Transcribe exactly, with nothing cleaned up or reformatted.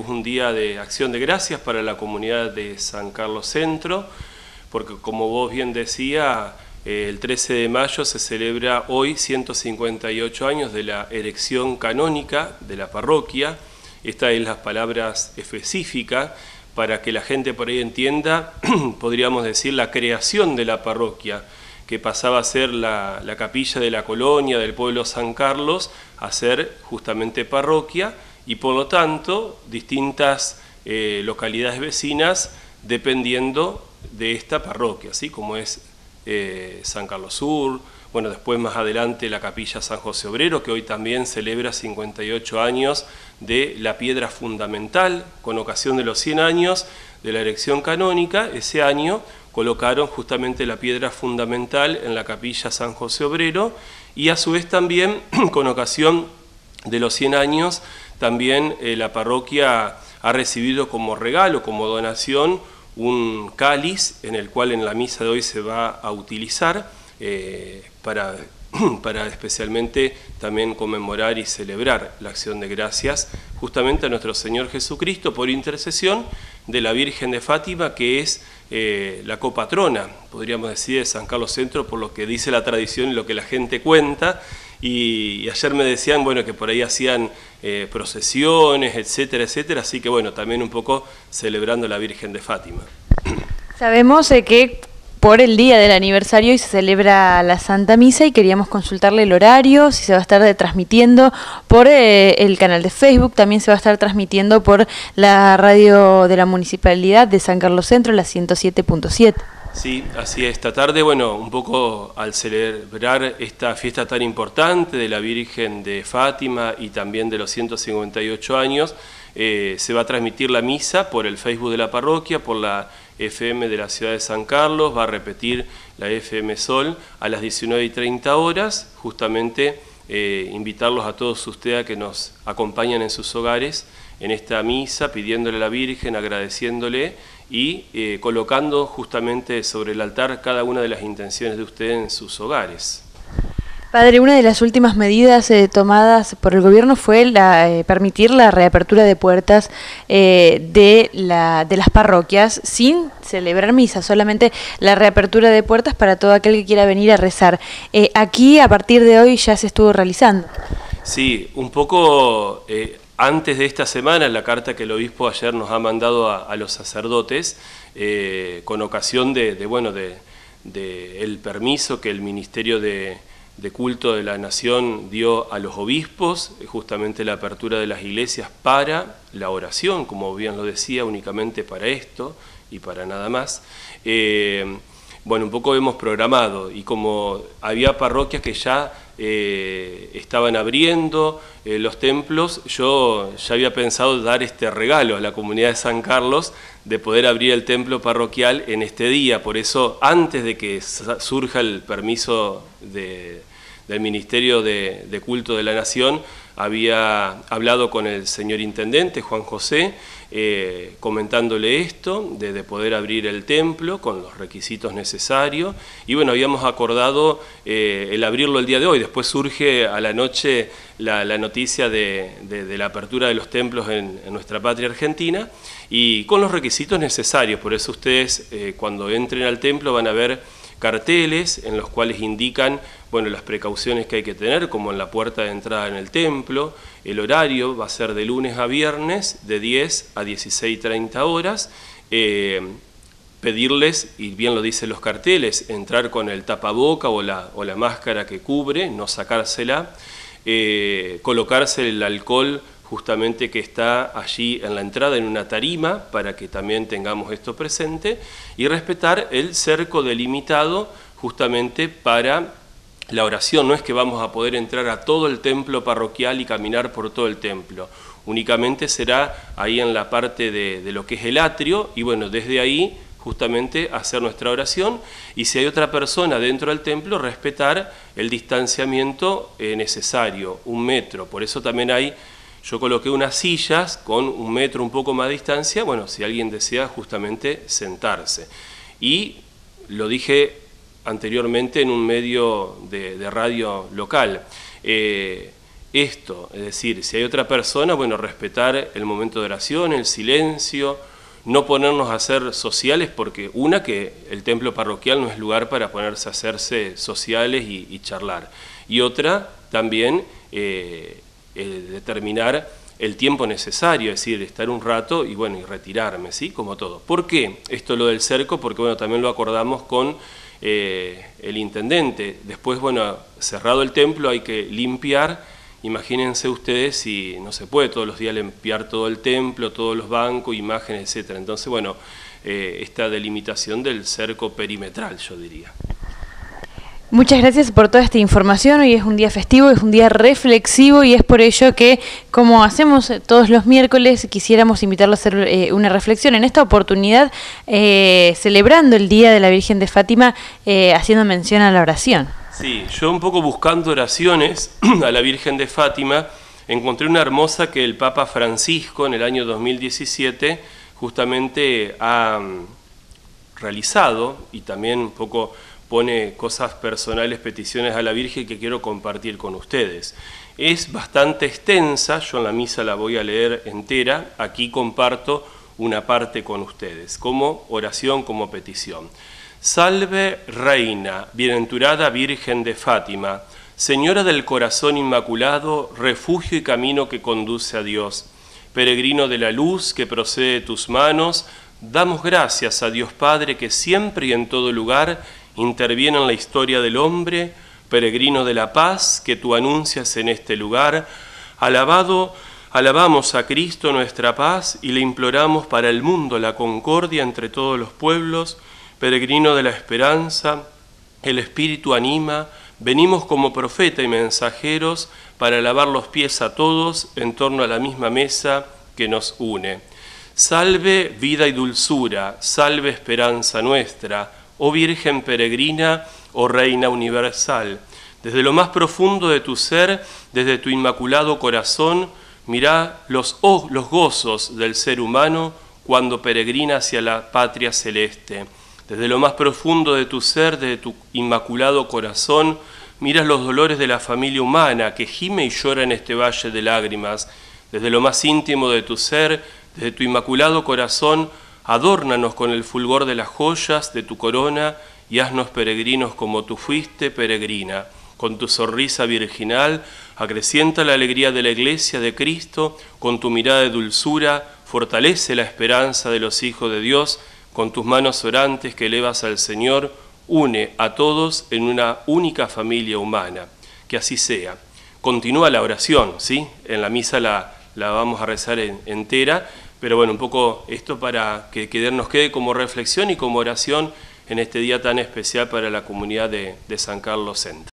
es un día de acción de gracias para la comunidad de San Carlos Centro, porque como vos bien decía, eh, el trece de mayo se celebra hoy ciento cincuenta y ocho años de la erección canónica de la parroquia. Esta es las palabras específicas para que la gente por ahí entienda, podríamos decir, la creación de la parroquia, que pasaba a ser la, la capilla de la colonia del pueblo San Carlos, a ser justamente parroquia, y por lo tanto distintas eh, localidades vecinas dependiendo de esta parroquia, así como es eh, San Carlos Sur, bueno, después más adelante la capilla San José Obrero, que hoy también celebra cincuenta y ocho años de la piedra fundamental, con ocasión de los cien años de la erección canónica. Ese año colocaron justamente la piedra fundamental en la capilla San José Obrero, y a su vez también con ocasión de los cien años también eh, la parroquia ha recibido como regalo, como donación, un cáliz en el cual en la misa de hoy se va a utilizar eh, para, para especialmente también conmemorar y celebrar la acción de gracias justamente a nuestro Señor Jesucristo por intercesión de la Virgen de Fátima, que es eh, la copatrona, podríamos decir, de San Carlos Centro, por lo que dice la tradición y lo que la gente cuenta. Y, y ayer me decían, bueno, que por ahí hacían eh, procesiones, etcétera, etcétera, así que bueno, también un poco celebrando la Virgen de Fátima. Sabemos eh, que por el día del aniversario hoy se celebra la Santa Misa y queríamos consultarle el horario, si se va a estar transmitiendo por eh, el canal de Facebook, también se va a estar transmitiendo por la radio de la Municipalidad de San Carlos Centro, la ciento siete punto siete. Sí, así es. Esta tarde, bueno, un poco al celebrar esta fiesta tan importante de la Virgen de Fátima y también de los ciento cincuenta y ocho años, eh, se va a transmitir la misa por el Facebook de la parroquia, por la F M de la ciudad de San Carlos, va a repetir la F M Sol a las diecinueve y treinta horas, justamente eh, invitarlos a todos ustedes a que nos acompañen en sus hogares en esta misa, pidiéndole a la Virgen, agradeciéndole y eh, colocando justamente sobre el altar cada una de las intenciones de ustedes en sus hogares. Padre, una de las últimas medidas eh, tomadas por el gobierno fue la, eh, permitir la reapertura de puertas eh, de, la, de las parroquias sin celebrar misa, solamente la reapertura de puertas para todo aquel que quiera venir a rezar. Eh, aquí, a partir de hoy, ya se estuvo realizando. Sí, un poco eh, antes de esta semana, la carta que el obispo ayer nos ha mandado a, a los sacerdotes, eh, con ocasión de, de, bueno, de, de el permiso que el Ministerio de de Culto de la Nación dio a los obispos, justamente la apertura de las iglesias para la oración, como bien lo decía, únicamente para esto y para nada más. Eh, bueno, un poco hemos programado, y como había parroquias que ya eh, estaban abriendo eh, los templos, yo ya había pensado dar este regalo a la comunidad de San Carlos de poder abrir el templo parroquial en este día. Por eso, antes de que surja el permiso de, del Ministerio de, de Culto de la Nación, había hablado con el señor intendente, Juan José, eh, comentándole esto, de, de poder abrir el templo con los requisitos necesarios, y bueno, habíamos acordado eh, el abrirlo el día de hoy. Después surge a la noche la, la noticia de, de, de la apertura de los templos en, en nuestra patria argentina, y con los requisitos necesarios. Por eso ustedes eh, cuando entren al templo van a ver carteles en los cuales indican, bueno, las precauciones que hay que tener, como en la puerta de entrada en el templo. El horario va a ser de lunes a viernes, de diez a dieciséis y treinta horas. Eh, pedirles, y bien lo dicen los carteles, entrar con el tapaboca o la, o la máscara que cubre, no sacársela, eh, colocarse el alcohol justamente que está allí en la entrada en una tarima, para que también tengamos esto presente, y respetar el cerco delimitado justamente para la oración. No es que vamos a poder entrar a todo el templo parroquial y caminar por todo el templo, únicamente será ahí en la parte de, de lo que es el atrio, y bueno, desde ahí justamente hacer nuestra oración, y si hay otra persona dentro del templo, respetar el distanciamiento eh, necesario, un metro. Por eso también hay, yo coloqué unas sillas con un metro un poco más de distancia, bueno, si alguien desea justamente sentarse. Y lo dije anteriormente en un medio de, de radio local, eh, esto, es decir, si hay otra persona, bueno, respetar el momento de oración, el silencio, no ponernos a ser sociales, porque una, que el templo parroquial no es lugar para ponerse a hacerse sociales y, y charlar, y otra, también eh, eh, determinar el tiempo necesario, es decir, estar un rato y bueno, y retirarme, ¿sí? Como todo. ¿Por qué esto lo del cerco? Porque bueno, también lo acordamos con eh, el intendente. Después, bueno, cerrado el templo hay que limpiar. Imagínense ustedes si no se puede todos los días limpiar todo el templo, todos los bancos, imágenes, etcétera. Entonces, bueno, eh, esta delimitación del cerco perimetral, yo diría. Muchas gracias por toda esta información. Hoy es un día festivo, es un día reflexivo y es por ello que, como hacemos todos los miércoles, quisiéramos invitarlo a hacer eh, una reflexión. En esta oportunidad, eh, celebrando el Día de la Virgen de Fátima, eh, haciendo mención a la oración. Sí, yo un poco buscando oraciones a la Virgen de Fátima, encontré una hermosa que el Papa Francisco en el año dos mil diecisiete justamente ha realizado, y también un poco pone cosas personales, peticiones a la Virgen que quiero compartir con ustedes. Es bastante extensa, yo en la misa la voy a leer entera, aquí comparto una parte con ustedes, como oración, como petición. Salve Reina, bienaventurada Virgen de Fátima, Señora del Corazón Inmaculado, refugio y camino que conduce a Dios, peregrino de la luz que procede de tus manos, damos gracias a Dios Padre que siempre y en todo lugar interviene en la historia del hombre, peregrino de la paz que tú anuncias en este lugar, alabado, alabamos a Cristo nuestra paz y le imploramos para el mundo la concordia entre todos los pueblos, peregrino de la esperanza, el Espíritu anima, venimos como profeta y mensajeros para lavar los pies a todos en torno a la misma mesa que nos une. Salve vida y dulzura, salve esperanza nuestra, oh Virgen peregrina, oh Reina universal. Desde lo más profundo de tu ser, desde tu inmaculado corazón, mirá los, oh, los gozos del ser humano cuando peregrina hacia la patria celeste. Desde lo más profundo de tu ser, desde tu inmaculado corazón, miras los dolores de la familia humana que gime y llora en este valle de lágrimas. Desde lo más íntimo de tu ser, desde tu inmaculado corazón, adórnanos con el fulgor de las joyas de tu corona y haznos peregrinos como tú fuiste peregrina. Con tu sonrisa virginal, acrecienta la alegría de la Iglesia de Cristo, con tu mirada de dulzura, fortalece la esperanza de los hijos de Dios, con tus manos orantes que elevas al Señor, une a todos en una única familia humana. Que así sea. Continúa la oración, ¿sí? En la misa la, la vamos a rezar en, entera, pero bueno, un poco esto para que, que nos quede como reflexión y como oración en este día tan especial para la comunidad de, de San Carlos Centro.